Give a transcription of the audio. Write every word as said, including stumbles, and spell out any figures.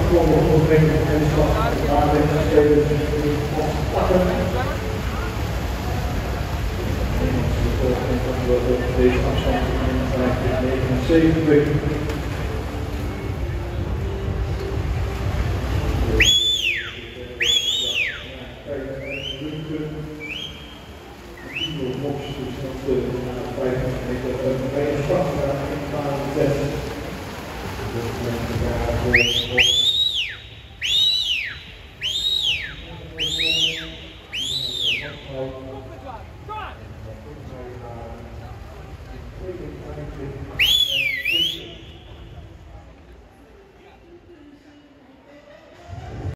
komen opbrengen en de slag waar de spelers pakken. Deze afstand van vijftig negenenzeventig.